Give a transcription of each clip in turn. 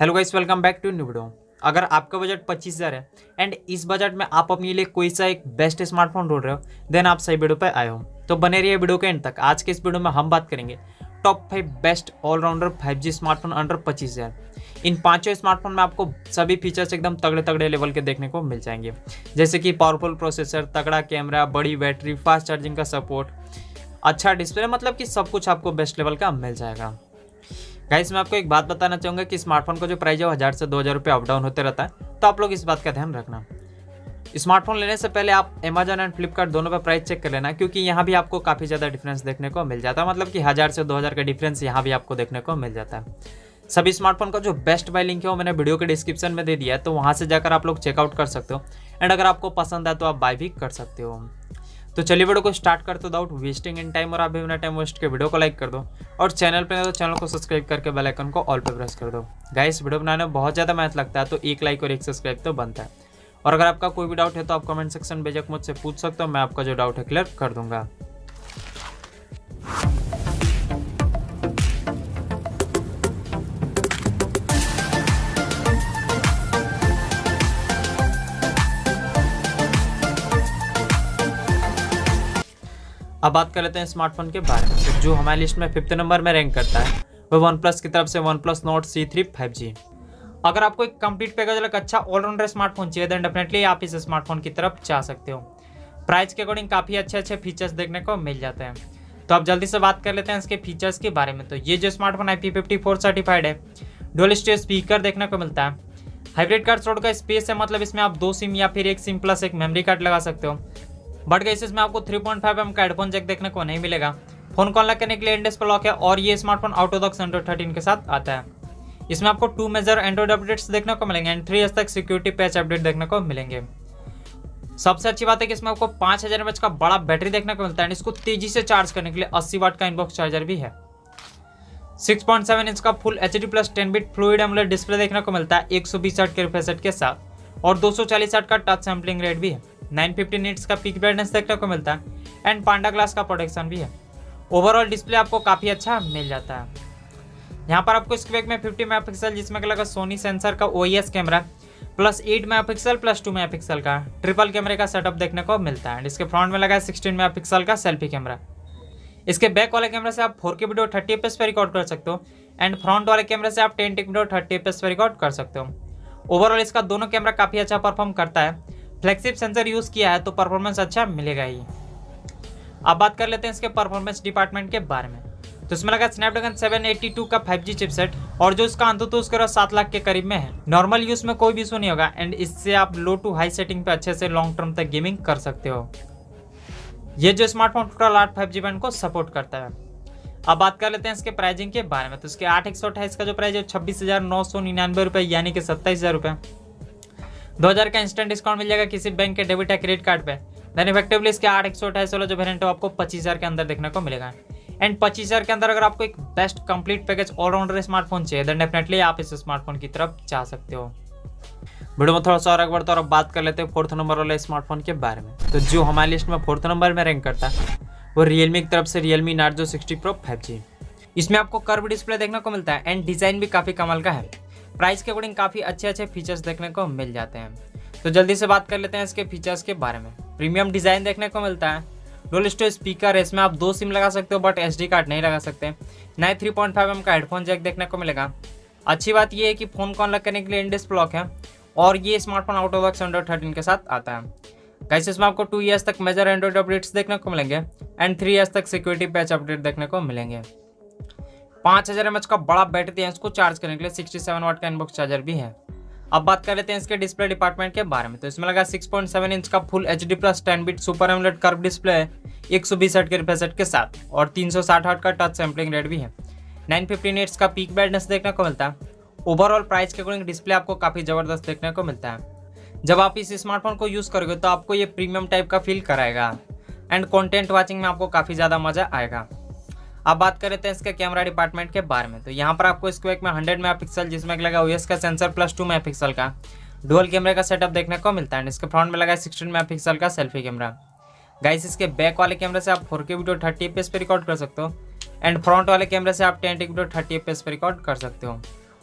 Hello guys, welcome back to new video. अगर आपका budget 25,000 है एंड इस बजट में आप अपने लिए कोई सा एक बेस्ट स्मार्टफोन ढूंढ रहे हो, देन आप सही वीडियो पे आए हो। तो बने रहिए वीडियो के एंड तक। आज के इस वीडियो में हम बात करेंगे top 5 best allrounder 5G smartphone under 25,000। इन पांचों स्मार्टफोन में आपको सभी फीचर्स एकदम तगड़े तगड़े लेवल के देखने को मिल जाएंगे, जैसे कि पावरफुल प्रोसेसर, तगड़ा कैमरा, बड़ी बैटरी, फास्ट चार्जिंग का सपोर्ट, अच्छा डिस्प्ले, मतलब कि सब कुछ आपको बेस्ट लेवल का मिल जाएगा। गाइस, मैं आपको एक बात बताना चाहूँगा कि स्मार्टफोन का जो प्राइस है वो 1000 से 2000 रुपये अप डाउन होते रहता है, तो आप लोग इस बात का ध्यान रखना। स्मार्टफोन लेने से पहले आप अमेजन एंड फ्लिपकार्ट दोनों पर प्राइस चेक कर लेना, क्योंकि यहाँ भी आपको काफ़ी ज़्यादा डिफरेंस देखने को मिल जाता है। मतलब कि 1000 से 2000 का डिफरेंस यहाँ भी आपको देखने को मिल जाता है। सभी स्मार्टफोन का जो बेस्ट बाय लिंक है वो मैंने वीडियो के डिस्क्रिप्शन में दे दिया है, तो वहाँ से जाकर आप लोग चेकआउट कर सकते हो एंड अगर आपको पसंद है तो आप बाय भी कर सकते हो। तो चलिए वीडियो को स्टार्ट करते विदाउट वेस्टिंग इन टाइम, और आप भी बिना टाइम वेस्ट के वीडियो को लाइक कर दो और चैनल पे नहीं तो चैनल को सब्सक्राइब करके बेल आइकन को ऑल पे प्रेस कर दो। गाइस, वीडियो बनाने में बहुत ज़्यादा मेहनत लगता है, तो एक लाइक और एक सब्सक्राइब तो बनता है। और अगर आपका कोई भी डाउट है तो आप कमेंट सेक्शन में बेझिझक मुझसे पूछ सकते हो, मैं आपका जो डाउट है क्लियर कर दूंगा। अब बात कर लेते हैं स्मार्टफोन के बारे में। तो जो हमारी लिस्ट में 5th नंबर में रैंक करता है वो OnePlus की तरफ से OnePlus Nord C3 5G। अगर आपको एक कंप्लीट पैकेज वाला अच्छा ऑलराउंडर स्मार्टफोन चाहिए देन डेफिनेटली आप इस स्मार्टफोन की तरफ जा सकते हो। प्राइस के अकॉर्डिंग काफ़ी अच्छे फीचर्स देखने को मिल जाते हैं। तो आप जल्दी से बात कर लेते हैं इसके फीचर्स के बारे में। तो ये जो स्मार्टफोन IP54 सर्टिफाइड है, डुअल स्टेज स्पीकर देखने को मिलता है, हाइब्रिड कार्ड स्लॉट का स्पेस है, मतलब इसमें आप 2 सिम या फिर 1 सिम प्लस एक मेमोरी कार्ड लगा सकते हो। बट गाइस, इसमें आपको 3.5mm का हेडफोन जैक देखने को नहीं मिलेगा। फोन को अनलॉक करने के लिए इंडेक्स लॉक है और ये smartphone out of the box Android 13 के साथ आता है। इसमें आपको 2 मेजर एंड्रॉइड अपडेट्स देखने को मिलेंगे एंड 3 इयर्स तक सिक्योरिटी पैच अपडेट देखने को मिलेंगे। सबसे अच्छी बात है कि इसमें आपको 5000 mAh का बड़ा बैटरी देखने को मिलता है। इसको तेजी से चार्ज करने के लिए 80 वाट का इनबॉक्स चार्जर भी है। 6.7 इंच का full HD plus 10 bit fluid AMOLED display देखने को मिलता है 120 हर्ट्ज के रिफ्रेश रेट के साथ, और 240 हर्ट्ज का टच सैंपलिंग रेट भी है। 950 निट्स का पीक ब्राइटनेस देखने को मिलता है एंड पांडा ग्लास का प्रोटेक्शन भी है। ओवरऑल डिस्प्ले आपको काफ़ी अच्छा मिल जाता है। यहाँ पर आपको इसके बैक में 50 मेगापिक्सल जिसमें लगा सोनी सेंसर का OIS camera plus 8 megapixel plus 2 megapixel का ट्रिपल कैमरे का सेटअप देखने को मिलता है। इसके फ्रंट में लगा 16 मेगापिक्सल का सेल्फी कैमरा। इसके बैक वाले कैमरे से आप 4K वीडियो 30 fps पर रिकॉर्ड कर सकते हो एंड फ्रंट वाले कैमरे से आप 10 वीडियो 30 fps पर रिकॉर्ड कर सकते हो। ओवरऑल इसका दोनों कैमरा काफ़ी अच्छा परफॉर्म करता है। फ्लेक्सिब सेंसर यूज़ किया है तो परफॉर्मेंस अच्छा मिलेगा ही। अब बात कर लेते हैं इसके परफॉर्मेंस डिपार्टमेंट के बारे में। तो इसमें लगा स्नैपड्रैगन 782 का 5G चिपसेट, और जो इसका अंतुतु उसका 7 लाख के करीब में है। नॉर्मल यूज़ में कोई भी इशू नहीं होगा एंड इससे आप लो टू हाई सेटिंग पे अच्छे से लॉन्ग टर्म तक गेमिंग कर सकते हो। ये जो स्मार्टफोन टोटल 8 5G बैंड को सपोर्ट करता है। अब बात कर लेते हैं इसके प्राइसिंग के बारे में। तो इसके 8/128 का जो प्राइस है 26,999 रुपये, यानी कि 27,000 रुपये। 2000 का इंस्टेंट डिस्काउंट मिल जाएगा किसी बैंक के डेबिट या क्रेडिट कार्ड पे। देन इफेक्टिवली इसके 8/128 वाला जो वेरिएंट है आपको 25,000 के अंदर देखने को मिलेगा। एंड 25,000 के अंदर अगर आपको एक best complete package allrounder smartphone चाहिए देन डेफिनेटली आप इस स्मार्टफोन की तरफ जा सकते हो। वीडियो में थोड़ा सा और आगे बढ़ता है और अब बात कर लेते हैं 4th नंबर वाले स्मार्टफोन के बारे में। तो जो हमारी लिस्ट में 4th नंबर में रैंक करता है वो रियलमी की तरफ से Realme Narzo 60 Pro 5G। इसमें आपको कर्व डिस्प्ले देखने को मिलता है एंड डिज़ाइन भी काफ़ी कमाल का है। प्राइस के अकॉर्डिंग काफ़ी अच्छे फीचर्स देखने को मिल जाते हैं। तो जल्दी से बात कर लेते हैं इसके फीचर्स के बारे में। प्रीमियम डिज़ाइन देखने को मिलता है, डुअल स्टेज स्पीकर है, इसमें आप 2 सिम लगा सकते हो बट SD कार्ड नहीं लगा सकते। नए 3.5mm का हेडफोन जैक देखने को मिलेगा। अच्छी बात यह है कि फ़ोन को अनलॉक करने के लिए इंडेक्स लॉक है और ये smartphone out of box Android 13 के साथ आता है। गाइस, इसमें आपको 2 इयर्स तक मेजर एंड्रॉइड अपडेट्स देखने को मिलेंगे एंड 3 इयर्स तक सिक्योरिटी पैच अपडेट देखने को मिलेंगे। 5000 mAh का बड़ा बैटरी है, इसको चार्ज करने के लिए 67 वाट का इनबॉक्स चार्जर भी है। अब बात कर लेते हैं इसके डिस्प्ले डिपार्टमेंट के बारे में। तो इसमें लगा 6.7 इंच का full HD plus 10 bit super AMOLED curve display है 120 हर्ट्ज के रिफ्रेश रेट के साथ, और 360 हर्ट्ज का टच सैंपलिंग रेट भी है। 950 निट्स का पीक ब्राइटनेस देखने को मिलता है। ओवरऑल प्राइस के अकॉर्डिंग डिस्प्ले आपको काफ़ी ज़बरदस्त देखने को मिलता है। जब आप इस स्मार्टफोन को यूज़ करोगे तो आपको ये प्रीमियम टाइप का फील कराएगा एंड कंटेंट वाचिंग में आपको काफ़ी ज़्यादा मज़ा आएगा। अब बात कर लेते हैं इसके कैमरा डिपार्टमेंट के बारे में। तो यहाँ पर आपको इसके बैक में 100 मेगापिक्सल जिसमें लगा OIS का सेंसर प्लस 2 मेगापिक्सल का डुअल कैमरे का सेटअप देखने को मिलता है। इसके फ्रंट में लगा 16 मेगापिक्सल का सेल्फी कैमरा। गाइस, इसके बैक वाले कैमरे से आप 4K वीडियो 30 fps पे रिकॉर्ड कर सकते हो एंड फ्रंट वाले कैमरे से आप 10 वीडियो 30 fps पे रिकॉर्ड कर सकते हो।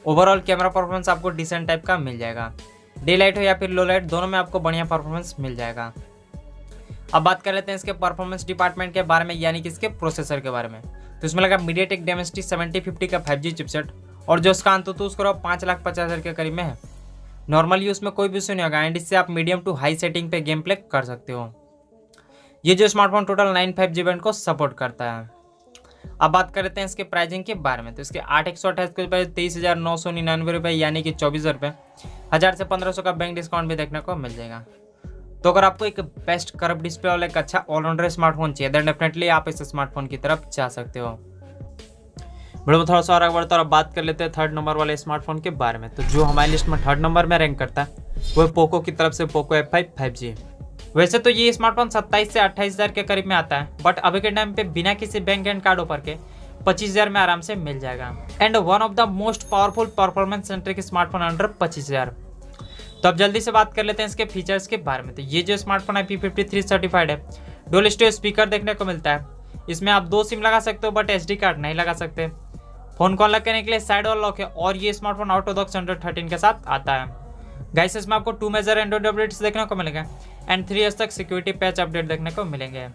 ओवरऑल कैमरा परफॉर्मेंस आपको डिसेंट टाइप का मिल जाएगा। डे लाइट हो या फिर लो लाइट, दोनों में आपको बढ़िया परफॉर्मेंस मिल जाएगा। अब बात कर लेते हैं इसके परफॉर्मेंस डिपार्टमेंट के बारे में, यानी कि इसके प्रोसेसर के बारे में। तो इसमें लगा MediaTek Dimensity 7050 का 5G चिपसेट, और जो उसका AnTuTu स्कोर 5,50,000 के करीब में है। नॉर्मल यूज़ में कोई भी इशू नहीं होगा, एंड इससे आप मीडियम टू हाई सेटिंग पे गेम प्ले कर सकते हो। ये जो स्मार्टफोन टोटल 9 5G बैंड को सपोर्ट करता है। अब बात कर लेते हैं इसके प्राइसिंग के बारे में। तो इसके 8 128 के रुपये 23,999 रुपये, यानी कि 24,000 रुपये। 1000 से 1500 का बैंक डिस्काउंट भी देखने को मिल जाएगा। तो अगर आपको एक बेस्ट कर्व डिस्प्ले वाला एक अच्छा ऑलराउंडर स्मार्टफोन चाहिए, देन डेफिनेटली आप इस स्मार्टफोन की तरफ जा सकते हो। वीडियो में थोड़ा सा और बढ़ता है और बात कर लेते हैं थर्ड नंबर वाले स्मार्टफोन के बारे में। तो जो हमारी लिस्ट में थर्ड नंबर में रैंक करता है वो पोको की तरफ से पोको F5 5G। वैसे तो ये स्मार्टफोन 27 से 28,000 के करीब में आता है, बट अभी के टाइम पे बिना किसी बैंक एंड कार्ड ऑफर के 25,000 में आराम से मिल जाएगा। And one of the most powerful performance centric smartphone under 25,000। तो अब जल्दी से बात कर लेते हैं इसके फीचर्स के बारे में। तो ये जो स्मार्टफोन IP53 सर्टिफाइड है, डुअल स्टीरियो स्पीकर देखने को मिलता है। इसमें आप 2 सिम लगा सकते हो, बट SD कार्ड नहीं लगा सकते। फोन कॉल लगने के लिए साइड और लॉक है, और ये स्मार्टफोन ऑर्थोडॉक्स Android 13 के साथ आता है। गाइस इसमें आपको 2 मेजर एंड्रॉइड अपडेट्स देखने को मिलेंगे, एंड 3 years तक सिक्योरिटी पैच अपडेट देखने को मिलेंगे।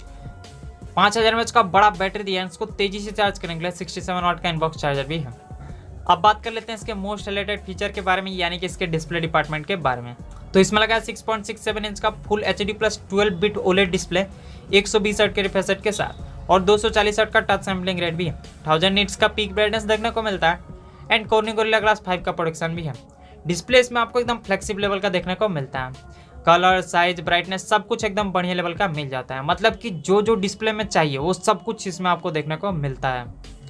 5000 mAh का बड़ा बैटरी दिया है, इसको तेजी से चार्ज करने के लिए 67 वाट का इनबॉक्स चार्जर भी है। अब बात कर लेते हैं इसके मोस्ट रिलेटेड फीचर के बारे में, यानी कि इसके डिस्प्ले डिपार्टमेंट के बारे में। तो इसमें लगा 6.67 इंच का full HD plus 12 bit OLED display 120 hertz के रिफ्रेश रेट के साथ, और 240 हर्ट्ज का टच सैम्पलिंग रेट भी है। 1000 निट्स का पीक ब्राइटनेस देखने को मिलता है, एंड Corning Gorilla Glass 5 का प्रोडक्शन भी है। डिस्प्ले इसमें आपको एकदम फ्लेक्सिबल लेवल का देखने को मिलता है। कलर, साइज, ब्राइटनेस सब कुछ एकदम बढ़िया लेवल का मिल जाता है। मतलब कि जो डिस्प्ले में चाहिए वो सब कुछ इसमें आपको देखने को मिलता है।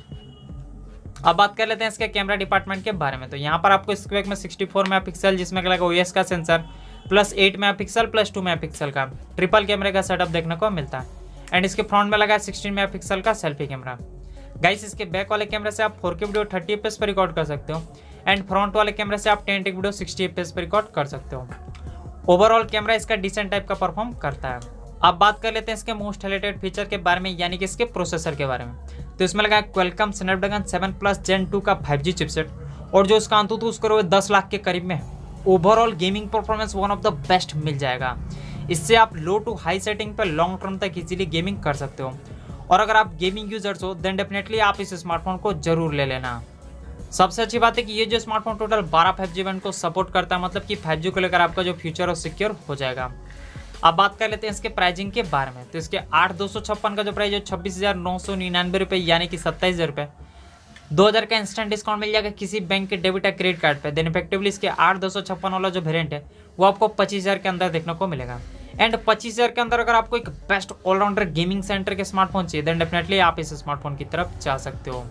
अब बात कर लेते हैं इसके कैमरा डिपार्टमेंट के बारे में। तो यहाँ पर आपको इसके बैक में 64 मेगापिक्सल जिसमें लगा OIS का sensor plus 8 megapixel plus 2 megapixel का ट्रिपल कैमरे का सेटअप देखने को मिलता है। एंड इसके फ्रंट में लगा 16 मेगापिक्सल का सेल्फी कैमरा। गाइस इसके बैक वाले कैमरे से आप 4K वीडियो 30 FPS पर रिकॉर्ड कर सकते हो, एंड फ्रंट वाले कैमरे से आप 1080 वीडियो 60 FPS पर रिकॉर्ड कर सकते हो। ओवरऑल कैमरा इसका डिसेंट टाइप का परफॉर्म करता है। अब बात कर लेते हैं इसके मोस्ट रिलेटेड फीचर के बारे में, यानी कि इसके प्रोसेसर के बारे में। तो इसमें लगा Qualcomm Snapdragon 7 Plus Gen 2 का 5G चिपसेट, और जो उसका AnTuTu स्कोर 10 लाख के करीब में है। Overall gaming performance one of the best मिल जाएगा। इससे आप लो टू हाई सेटिंग पर लॉन्ग टर्म तक इजीली गेमिंग कर सकते हो, और अगर आप गेमिंग यूजर्स हो देन डेफिनेटली आप इस स्मार्टफोन को जरूर ले लेना। सबसे अच्छी बात है कि ये जो स्मार्टफोन टोटल 12 5G बैंड को सपोर्ट करता है, मतलब कि 5G को लेकर आपका जो फ्यूचर है सिक्योर हो जाएगा। अब बात कर लेते हैं इसके प्राइसिंग के बारे में। तो इसके 8256 का जो प्राइस है 26,999 रुपये, यानी कि 27,000 रुपये। 2000 का इंस्टेंट डिस्काउंट मिल जाएगा किसी बैंक के डेबिट या क्रेडिट कार्ड पे। देन इफेक्टिवली इसके 8256 वाला जो वेरिएंट है वो आपको 25,000 के अंदर देखने को मिलेगा। एंड 25,000 के अंदर अगर आपको एक बेस्ट ऑलराउंडर गेमिंग सेंटर के स्मार्टफोन चाहिए देन डेफिनेटली आप इस स्मार्टफोन की तरफ जा सकते हो।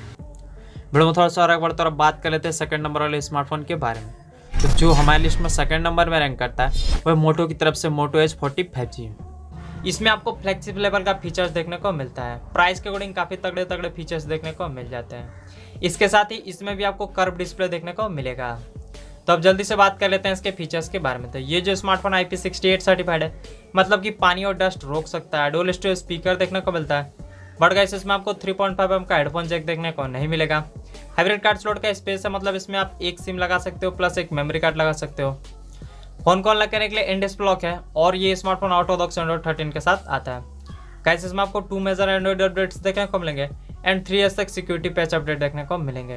वीडियो में थोड़ा सा आगे बढ़ता और बात कर लेते हैं सेकंड नंबर वाले स्मार्टफोन के बारे में। तो जो हमारी लिस्ट में सेकंड नंबर में रैंक करता है वह मोटो की तरफ से मोटो एज 40 5G। इसमें आपको फ्लेक्सिबल लेवल का फीचर्स देखने को मिलता है। प्राइस के अकॉर्डिंग काफ़ी तगड़े तगड़े फीचर्स देखने को मिल जाते हैं। इसके साथ ही इसमें भी आपको कर्व डिस्प्ले देखने को मिलेगा। तो अब जल्दी से बात कर लेते हैं इसके फीचर्स के बारे में। तो ये जो स्मार्टफोन IP68 सर्टिफाइड है, मतलब कि पानी और डस्ट रोक सकता है। डुअल स्टीरियो स्पीकर देखने को मिलता है, बट गाइस इसमें आपको 3.5mm का हेडफोन जैक देखने को नहीं मिलेगा। हाइब्रिड कार्ड स्लॉट का स्पेस है, मतलब इसमें आप एक सिम लगा सकते हो प्लस एक मेमोरी कार्ड लगा सकते हो। फोन कॉल लगने के लिए इन डिस्प्ले लॉक है, और ये स्मार्टफोन ऑर्थोडॉक्स Android 13 के साथ आता है। गाइस इसमें आपको 2 मेजर एंड्रॉइड अपडेट्स देखने को मिलेंगे, एंड 3 years तक सिक्योरिटी पैच अपडेट देखने को मिलेंगे।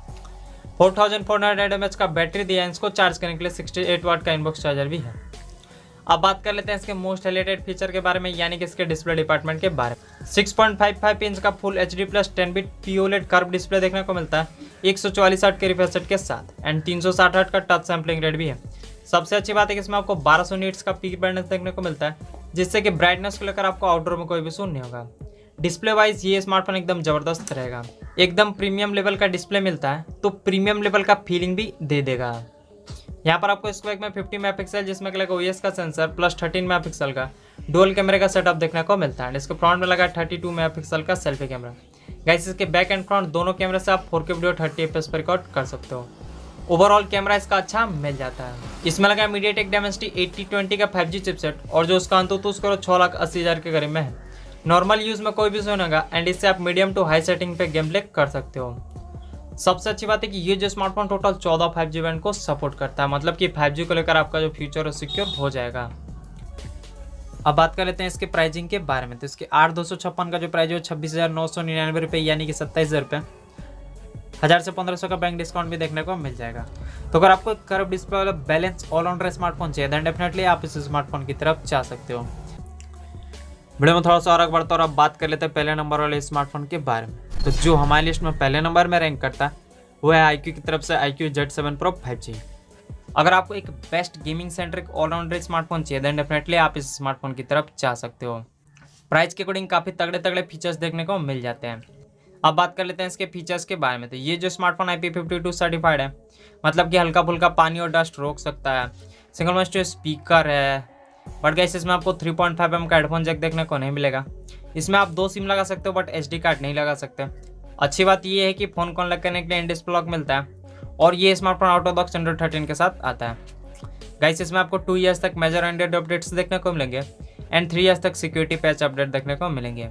4400 mAh का बैटरी दिया है, इसको चार्ज करने के लिए 68 वाट का इनबॉक्स चार्जर भी है। अब बात कर लेते हैं इसके मोस्ट रिलेटेड फीचर के बारे में, यानी कि इसके डिस्प्ले डिपार्टमेंट के बारे में। 6.55 इंच का full HD plus 10 bit POLED curve display देखने को मिलता है 144 हर्ट्ज के रिफ्रेश रेट के साथ, एंड 360 हर्ट्ज का टच सैम्पलिंग रेट भी है। सबसे अच्छी बात है कि इसमें आपको 1200 नीट्स का पीक ब्राइटनेस देखने को मिलता है, जिससे कि ब्राइटनेस को लेकर आपको आउटडोर में कोई भी इशू नहीं होगा। डिस्प्ले वाइज ये स्मार्टफोन एकदम जबरदस्त रहेगा। एकदम प्रीमियम लेवल का डिस्प्ले मिलता है, तो प्रीमियम लेवल का फीलिंग भी दे देगा। यहाँ पर आपको इसको एक में 50 मेगापिक्सल जिसमें लगा OIS का सेंसर प्लस 13 मेगापिक्सल का डुअल कैमरे का सेटअप देखने को मिलता है। इसके फ्रंट में लगा 32 मेगापिक्सल का सेल्फी कैमरा। गाइस इसके बैक एंड फ्रंट दोनों कैमरे से आप 4K वीडियो 30 FPS पर रिकॉर्ड कर सकते हो। ओवरऑल कैमरा इसका अच्छा मिल जाता है। इसमें लगा MediaTek Dimensity 8020 का 5G चिपसेट, और जो उसका AnTuTu स्कोर 6,80,000 के करीब में है। नॉर्मल यूज़ में कोई भी इशू नहीं होगा, एंड इससे आप मीडियम टू हाई सेटिंग पे गेम प्ले कर सकते हो। सबसे अच्छी बात है कि ये जो स्मार्टफोन टोटल 14 5G बैंड को सपोर्ट करता है, मतलब कि 5G को लेकर आपका जो फ्यूचर है सिक्योर हो जाएगा। अब बात कर लेते हैं इसके प्राइसिंग के बारे में। तो इसके 8256 का जो प्राइस है 26,999 रुपये, यानी कि 27,000 रुपये। 1000 से 1500 का बैंक डिस्काउंट भी देखने को मिल जाएगा। तो अगर आपको एक कर्व डिस्प्ले वाला बैलेंस ऑलराउंडर स्मार्टफोन चाहिए देन डेफिनेटली आप इस स्मार्टफोन की तरफ जा सकते हो। वीडियो में थोड़ा सा और आगे बढ़ता है और अब बात कर लेते हैं पहले नंबर वाले स्मार्टफोन के बारे में। तो जो हमारी लिस्ट में पहले नंबर में रैंक करता है वो है iQOO की तरफ से iQOO Z7 Pro 5G। अगर आपको एक best gaming centric all rounder smartphone चाहिए देन डेफिनेटली आप इस स्मार्टफोन की तरफ जा सकते हो। प्राइस के अकॉर्डिंग काफ़ी तगड़े तगड़े फीचर्स देखने को मिल जाते हैं। अब बात कर लेते हैं इसके फीचर्स के बारे में। तो ये जो स्मार्टफोन IP52 सर्टिफाइड है, मतलब कि हल्का फुल्का पानी और डस्ट रोक सकता है। सिंगल मस्ट स्पीकर है, बट गाइस इसमें आपको 3.5mm का हेडफोन जैक देखने को नहीं मिलेगा। इसमें आप 2 सिम लगा सकते हो बट SD कार्ड नहीं लगा सकते। अच्छी बात ये है कि फ़ोन को अनलॉक करने के लिए इन डिस्प्ले लॉक मिलता है और ये smartphone out of box Android 13 के साथ आता है। गाइस इसमें आपको 2 ईयर्स तक मेजर एंड्रॉइड अपडेट्स देखने को मिलेंगे एंड 3 ईयर्स तक सिक्योरिटी पैच अपडेट देखने को मिलेंगे।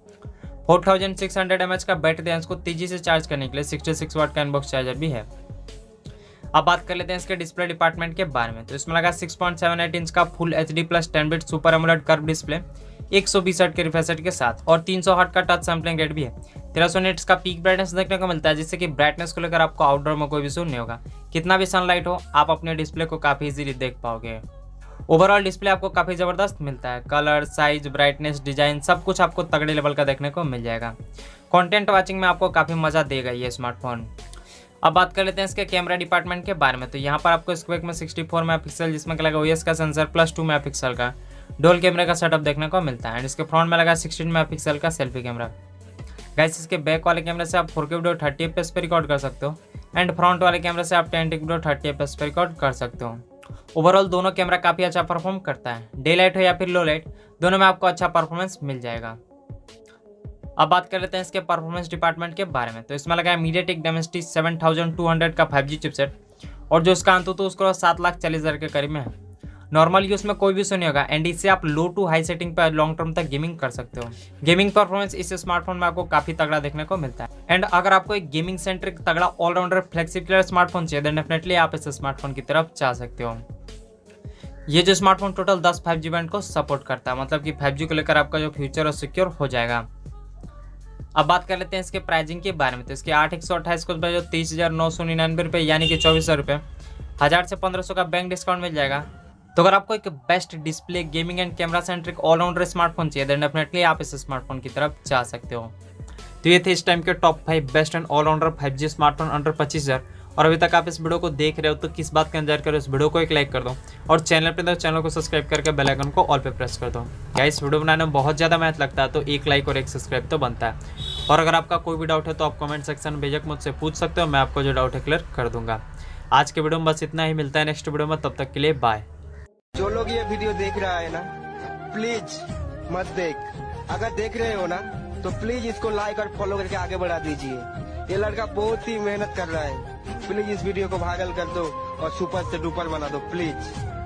4600 mAh का बैटरी इसको तेजी से चार्ज करने के लिए 66 वाट का इनबॉक्स चार्जर भी है। अब बात कर लेते हैं इसके डिस्प्ले डिपार्टमेंट के बारे में। तो इसमें लगा 6.78 इंच का full HD plus 10-bit super AMOLED curve display 120 hertz के रिफ्रेश रेट के साथ और 300 हर्ट्ज का टच सैंपलिंग रेट भी है। 1300 निट्स का पीक ब्राइटनेस देखने को मिलता है, जिससे कि ब्राइटनेस को लेकर आपको आउटडोर में कोई भी इशू नहीं होगा। कितना भी सनलाइट हो आप अपने डिस्प्ले को काफ़ी इजीली देख पाओगे। ओवरऑल डिस्प्ले आपको काफ़ी ज़बरदस्त मिलता है। कलर, साइज, ब्राइटनेस, डिजाइन सब कुछ आपको तगड़े लेवल का देखने को मिल जाएगा। कंटेंट वाचिंग में आपको काफ़ी मज़ा देगा ये स्मार्टफोन। अब बात कर लेते हैं इसके कैमरा डिपार्टमेंट के बारे में। तो यहाँ पर आपको स्क्वेक में 64 मेगापिक्सल जिसमें लगा OIS का सेंसर प्लस 2 मेगापिक्सल का डोल कैमरे का सेटअप देखने को मिलता है एंड इसके फ्रंट में लगा 16 मेगापिक्सल का सेल्फी कैमरा। गाइस इसके बैक वाले कैमरे से आप 4K वीडियो 30 fps पे रिकॉर्ड कर सकते हो एंड फ्रंट वाले कैमरे से आप 1080 वीडियो 30 fps पे रिकॉर्ड कर सकते हो। ओवरऑल दोनों कैमरा काफ़ी अच्छा परफॉर्म करता है। डे लाइट हो या फिर लो लाइट दोनों में आपको अच्छा परफॉर्मेंस मिल जाएगा। अब बात कर लेते हैं इसके परफॉर्मेंस डिपार्टमेंट के बारे में। तो इसमें लगा है MediaTek Dimensity 7200 का 5G चिपसेट और जो इसका अंतुतु उसको 7,40,000 के करीब में है। नॉर्मल यूज में कोई भी इशू नहीं होगा एंड इससे आप लो टू हाई सेटिंग पर लॉन्ग टर्म तक गेमिंग कर सकते हो। गेमिंग परफॉर्मेंस इस स्मार्टफोन में आपको काफी तगड़ा देखने को मिलता है एंड अगर आपको एक गेमिंग सेंट्रिक तगड़ा ऑलराउंडर फ्लेक्सिबल स्मार्टफोन चाहिए देन डेफिनेटली आप इस स्मार्टफोन की तरफ जा सकते हो। ये जो स्मार्टफोन टोटल 10 5G बैंड को सपोर्ट करता है, मतलब कि 5G को लेकर आपका जो फ्यूचर है सिक्योर हो जाएगा। अब बात कर लेते हैं इसके प्राइसिंग के बारे में। तो इसके 8/128 को जो 23,999 रुपये यानी कि 24,000 रुपये, 1000 से 1500 का बैंक डिस्काउंट मिल जाएगा। तो अगर आपको एक best display gaming and camera centric all rounder smartphone चाहिए देन डेफिनेटली आप इस स्मार्टफोन की तरफ जा सकते हो। तो ये थे इस टाइम के top 5 best and all rounder 5G smartphone under 25,000। और अभी तक आप इस वीडियो को देख रहे हो तो किस बात का इंतजार करो, इस वीडियो को एक लाइक कर दो और चैनल पे तो चैनल को सब्सक्राइब करके बेल आइकन को ऑल पे प्रेस कर दो। गाइस वीडियो बनाने में बहुत ज़्यादा मेहनत लगता है तो एक लाइक और एक सब्सक्राइब तो बनता है। और अगर आपका कोई भी डाउट है तो आप कमेंट सेक्शन में बेझिझक मुझसे पूछ सकते हो, मैं आपको जो डाउट है क्लियर कर दूंगा। आज के वीडियो में बस इतना ही, मिलता है नेक्स्ट वीडियो में, तब तक के लिए बाय। जो लोग ये वीडियो देख रहा है ना प्लीज मत देख, अगर देख रहे हो ना तो प्लीज इसको लाइक और फॉलो करके आगे बढ़ा दीजिए। ये लड़का बहुत ही मेहनत कर रहा है, प्लीज इस वीडियो को वायरल कर दो और सुपर से डुपर बना दो प्लीज।